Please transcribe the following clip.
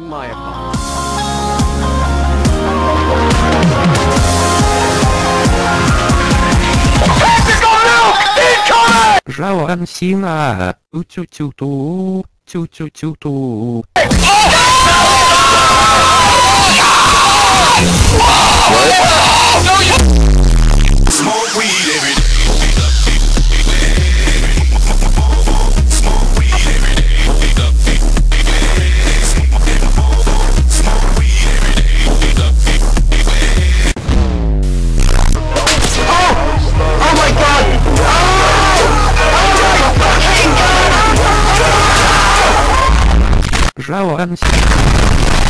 my apologies. Żałam sina, uciuciutu, ciuciuciutu. Smoke weed every day. Żałam sina.